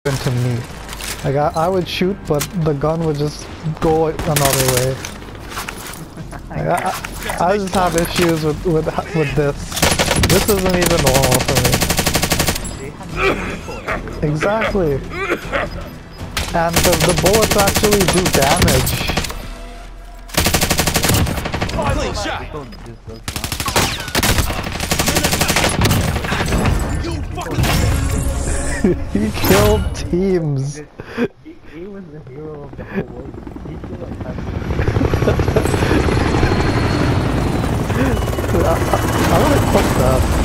to me. Like I would shoot, but the gun would just go another way. Like, I just have issues with this. This isn't even normal for me. Exactly. And the bullets actually do damage. Clean shot. He killed teams. He was the hero of the whole world. He killed like I'm gonna click that.